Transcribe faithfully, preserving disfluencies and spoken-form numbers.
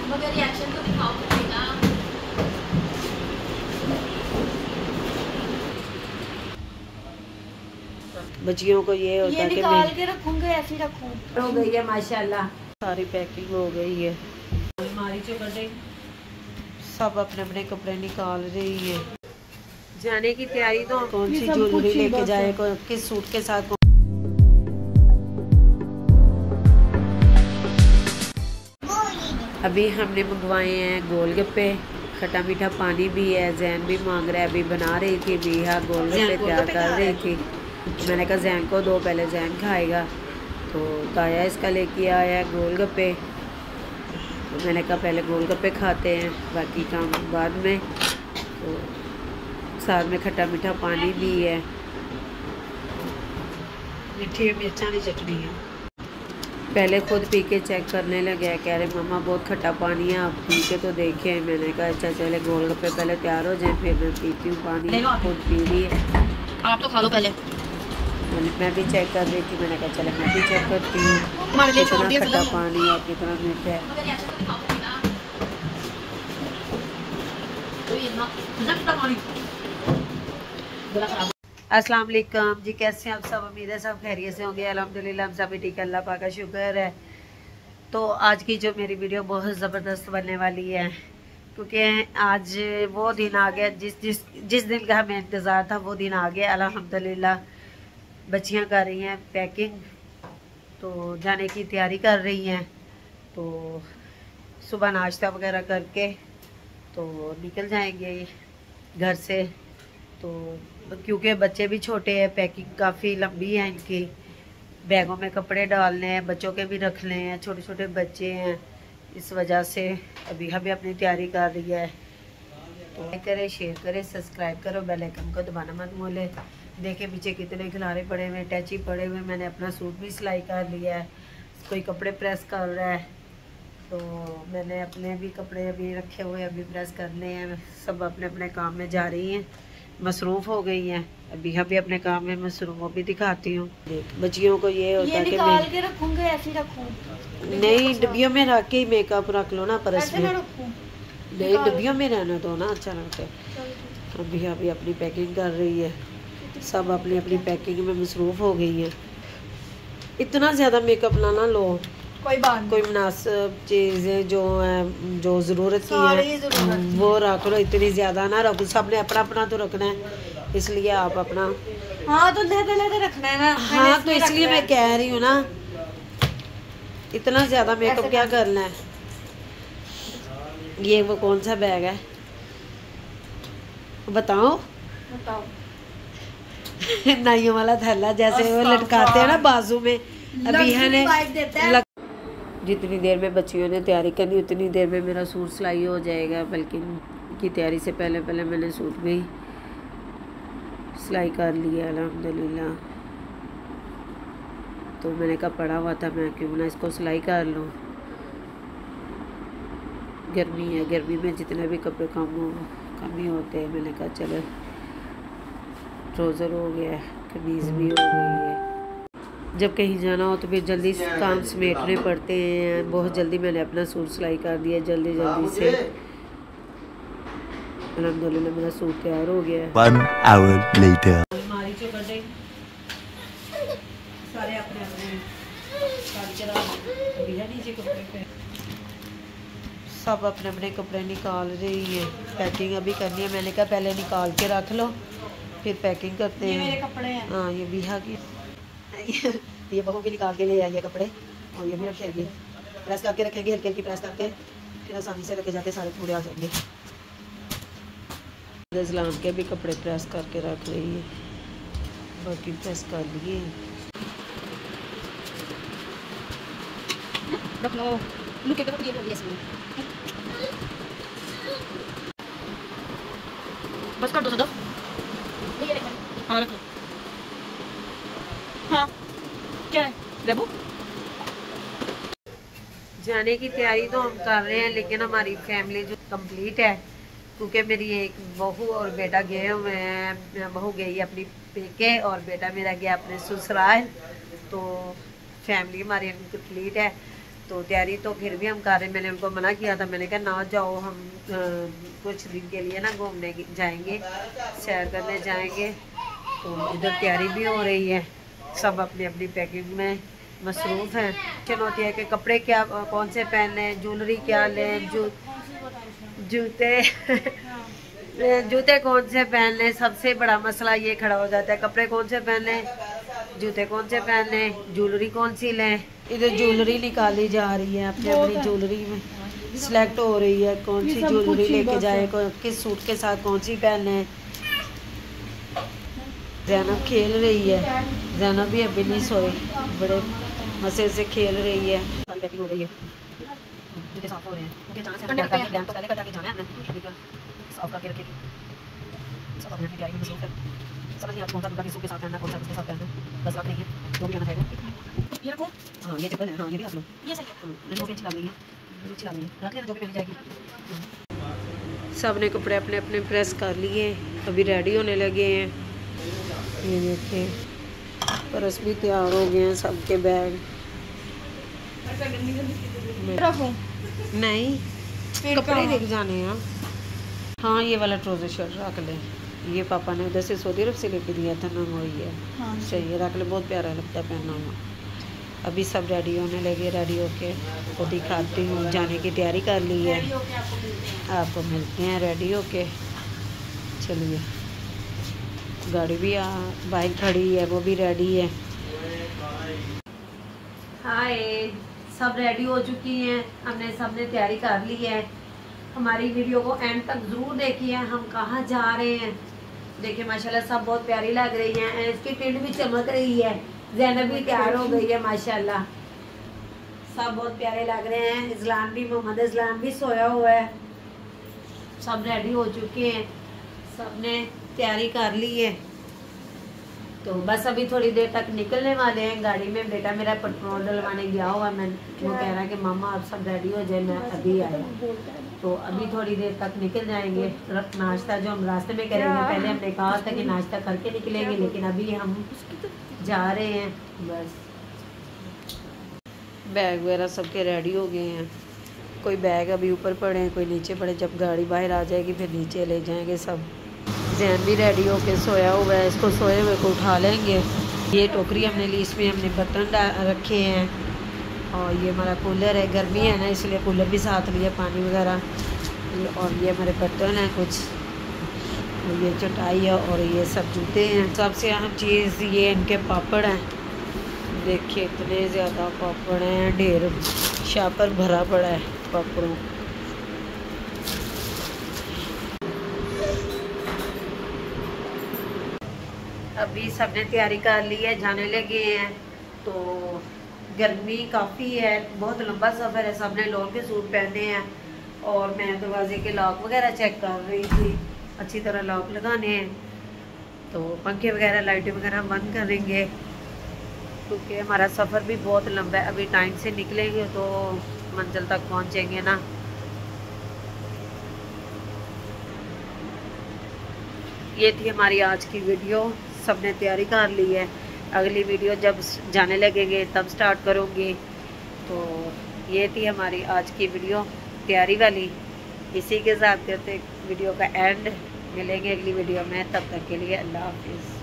मगर रिएक्शन तो दिखाओ ना। बच्चियों को ये होता है कि निकाल के रखूंगे, ऐसे ही रखूं। हो गई है माशाल्लाह, सारी पैकिंग हो गई है। अलमारी से कटे सब अपने अपने कपड़े निकाल रही है। जाने की तैयारी तो कौन सी ज्वेलरी लेके जाए, किस सूट के साथ। अभी हमने मंगवाए हैं गोलगप्पे, खट्टा मीठा पानी भी है। जैन भी मांग रहा है, अभी बना रही थी बिहा गोलगप्पे तैयार कर रही थी। मैंने कहा जैन को दो, पहले जैन खाएगा। तो ताया इसका लेके आया है गोलगप्पे, तो मैंने कहा पहले गोलगप्पे खाते हैं, बाकी काम बाद में। तो साथ में खट्टा मीठा पानी भी है, मीठी मिर्चा की चटनी है। पहले खुद पी के चेक करने लगे, कह रहे मम्मा बहुत खट्टा पानी है, आप पी के तो देखें। मैंने कहा अच्छा चले गोलगप्पे पहले तैयार हो जाए, फिर मैं पीती हूँ पानी। खुद पी रही है, आप तो खा लो पहले। मैं भी चेक कर रही थी, मैंने कहा चले मैं भी चेक करती हूँ कितना खट्टा पानी और कितना मीठा है। अस्सलाम वालेकुम जी, कैसे हैं आप सब? उम्मीद है सब खैरियत से होंगे। अल्हम्दुलिल्लाह हम सब ठीक, अल्लाह पाक का शुक्र है। तो आज की जो मेरी वीडियो बहुत ज़बरदस्त बनने वाली है, क्योंकि आज वो दिन आ गया जिस जिस जिस दिन का हमें इंतज़ार था, वो दिन आ गया अल्हम्दुलिल्लाह। बच्चियां कर रही हैं पैकिंग, तो जाने की तैयारी कर रही हैं। तो सुबह नाश्ता वगैरह करके तो निकल जाएंगे घर से। तो क्योंकि बच्चे भी छोटे हैं, पैकिंग काफ़ी लंबी है इनकी, बैगों में कपड़े डालने हैं, बच्चों के भी रखने हैं, छोटे छोटे बच्चे हैं, इस वजह से अभी हमें अपनी तैयारी कर रही है। तो लाइक करें, शेयर करें, सब्सक्राइब करो, बेल आइकन को दबाना मत भूलें। देखे पीछे कितने खिलारे पड़े हुए, टैची पड़े हुए। मैंने अपना सूट भी सिलाई कर लिया है, कोई कपड़े प्रेस कर रहा है, तो मैंने अपने भी कपड़े अभी रखे हुए अभी प्रेस करने हैं। सब अपने अपने काम में जा रही हैं, मसरूफ़ हो गई हैं। अभी अभी अपने काम में मसरूफ़, वो भी दिखाती हूँ। बच्चियों को ये होता है कि निकाल के रखूंगे, ऐसे ही रखूं। नहीं, डब्बियों में रख के ही मेकअप रख लो ना, परस में नहीं, डब्बियों में रहना तो ना अच्छा लगता है। अभी अभी अपनी पैकिंग कर रही है, सब अपनी अपनी पैकिंग में मसरूफ़ हो गई है। इतना ज़्यादा मेकअप ना ना लो, कोई बात, कोई मुनासिब चीज़ें जो है, जो ज़रूरत की है वो रख लो, इतनी ज़्यादा ना रखो। सब ने अपना अपना तो रखना है, इसलिए आप अपना हाँ तो लहदा लहदा रखना है ना। हाँ तो इसलिए मैं कह रही हूँ ना, इतना ज़्यादा मेकअप क्या करना है। ये वो कौन सा बैग है बताओ? बताओ। नाइयों वाला थैला, जैसे वो लटकाते हैं ना बाजू में। अभी है लग... जितनी देर में बच्चियों ने तैयारी करनी, उतनी देर में मेरा सूट सिलाई हो जाएगा। बल्कि की तैयारी से पहले पहले मैंने सूट भी सिलाई कर लिया अल्हम्दुलिल्लाह। तो मैंने कहा पड़ा हुआ था, मैं क्यों ना इसको सिलाई कर लूँ। गर्मी है, गर्मी में जितने भी कपड़े कम हो कम ही होते हैं। मैंने कहा चलो, ट्राउज़र हो गया, कमीज़ भी हो गई है। जब कहीं जाना हो तो फिर जल्दी काम समेटने पड़ते हैं। बहुत जल्दी मैंने अपना सूट सिलाई कर दिया, जल्दी जल्दी से। अल्हम्दुलिल्लाह मेरा सूट तैयार हो गया है। One hour later. अलमारी से कटे सारे अपने अपने अभी है नीचे कपड़े पे, सब अपने अपने कपड़े निकाल रही है। पैकिंग अभी करनी है, मैंने कहा पहले निकाल के रख लो, फिर पैकिंग करते हैं। ये मेरे कपड़े हैं। हाँ ये बिहा की ये बहू भी निकाल के ले आई है कपड़े, और ये भी रखेंगे, प्रेस करके रखेंगे, हल्के हल्की प्रेस करके, फिर आसानी से लेके जाके सारे पूरे आ जाएंगे। इस्लाम के भी कपड़े प्रेस करके रख रही है, बाकी प्रेस कर लिए। रख लो, लुक के ये हो इसमें बस कर दो सदा। ये रख, हां रख लो। हां क्या है रेबू? जाने की तैयारी तो हम कर रहे हैं, लेकिन हमारी फैमिली जो कंप्लीट है, क्योंकि मेरी एक बहू और बेटा गए हुए हैं। बहू गई अपनी पेके और बेटा मेरा गया अपने ससुराल। तो फैमिली हमारी कंप्लीट है। तो तैयारी तो फिर भी हम कर रहे हैं। मैंने उनको मना किया था, मैंने कहा ना जाओ, हम आ, कुछ दिन के लिए ना घूमने जाएंगे, सैर करने जाएंगे। तो इधर तैयारी भी हो रही है, सब अपनी अपनी पैकिंग में मसरूफ़ हैं। चुनौती है कि कपड़े क्या कौन से पहने, ज्वेलरी क्या लें, जू जूते जूते कौन से पहन लें। सबसे बड़ा मसला ये खड़ा हो जाता है, कपड़े कौन से पहने, जूते कौन से पहने, ज्वेलरी कौन सी लें। इधर ज्वेलरी निकाली जा रही है, अपनी अपनी ज्वेलरी में सिलेक्ट हो रही है कौन सी ज्वेलरी लेके जाए, किस सूट के साथ कौन सी पहने। ज़ैनब खेल रही है, ज़ैनब भी अभी नहीं सोई, बड़े मजे से खेल रही है। हो रही है, साफ हो रहे हैं, तो पहले कटा के जाना है, साफ करके रखेगी। सब अपनी तैयारी में मसरूफ है, समझ नहीं आता कौन सा दूसरा किसके साथ पहनना, कौन सा किसके साथ पहनना। दस लाख नहीं है, जो भी आना चाहिए। ये रखो, हाँ ये चप्पल है, हाँ ये भी रख लो, ये सही है, मुझे अच्छी लग रही है, मुझे अच्छी लग रही है, रख लेना जो भी पहनी जाएगी। सब ने कपड़े अपने अपने प्रेस कर लिए, अभी रेडी होने लगे हैं। ये देखें, परस भी तैयार हो गए हैं, सबके बैग। नहीं कपड़े लेके जाने हैं। हाँ ये वाला ट्राउजर शर्ट रख ले, ये पापा ने उधर से सऊदी अरब से लेके दिया था ना, वही है। हाँ सही है, रख ले, बहुत प्यारा लगता है पहना हुआ। अभी सब रेडी होने लगे, रेडी होके तो दिखाती हूँ, जाने की तैयारी कर ली है। आपको मिलते हैं रेडी होके। चलिए, गाड़ी भी आ बाइक खड़ी है, वो भी रेडी है। हाय, सब रेडी हो चुकी हैं, हमने सबने तैयारी कर ली है। हमारी वीडियो को एंड तक ज़रूर देखिए, हम कहाँ जा रहे हैं। देखिए माशाल्लाह सब बहुत प्यारी लग रही हैं, इसकी टिंड भी चमक रही है। ज़ैनब भी तैयार हो गई है माशाल्लाह, सब बहुत प्यारे लग रहे हैं। इज़लान भी, मोहम्मद इज़लान भी सोया हुआ है। सब रेडी हो चुके हैं, सब ने तैयारी कर ली है। तो बस अभी थोड़ी देर तक निकलने वाले हैं गाड़ी में। बेटा मेरा पेट्रोल डलवाने गया हुआ, मैं वो कह रहा है कि मामा आप सब रेडी हो जाए, मैं अभी आया। तो अभी थोड़ी देर तक निकल जाएंगे। नाश्ता जो हम रास्ते में करेंगे, पहले हमने कहा था कि नाश्ता करके निकलेंगे, लेकिन अभी हम जा रहे हैं। बस बैग वगैरह सबके रेडी हो गए हैं, कोई बैग अभी ऊपर पड़े हैं, कोई नीचे पड़े। जब गाड़ी बाहर आ जाएगी फिर नीचे ले जाएंगे सब। जैन भी रेडी होके सोया हुआ है, इसको सोए हुए को उठा लेंगे। ये टोकरी हमने ली, इसमें हमने बर्तन रखे हैं। और ये हमारा कूलर है, गर्मी है ना इसलिए कूलर भी साथ लिया, पानी वगैरह। और ये हमारे बर्तन हैं कुछ, और ये चटाई है, और ये सब जूते हैं। सबसे अहम चीज़ ये इनके पापड़ हैं। देखिए इतने ज़्यादा पापड़ हैं, ढेर शापर भरा पड़ा है पापड़ों। अभी सबने तैयारी कर ली है, जाने लगे हैं। तो गर्मी काफ़ी है, बहुत लंबा सफ़र है, सबने लोन के सूट पहने हैं। और मैं दरवाजे के लॉक वगैरह चेक कर रही थी, अच्छी तरह लॉक लगाने हैं। तो पंखे वगैरह लाइटें वगैरह बंद करेंगे, क्योंकि हमारा सफ़र भी बहुत लंबा है। अभी टाइम से निकलेंगे तो मंजिल तक पहुँचेंगे ना। ये थी हमारी आज की वीडियो, सबने तैयारी कर ली है। अगली वीडियो जब जाने लगेंगे तब स्टार्ट करूँगी। तो ये थी हमारी आज की वीडियो तैयारी वाली। इसी के साथ करते वीडियो का एंड। मिलेंगे अगली वीडियो में, तब तक के लिए अल्लाह हाफिज़।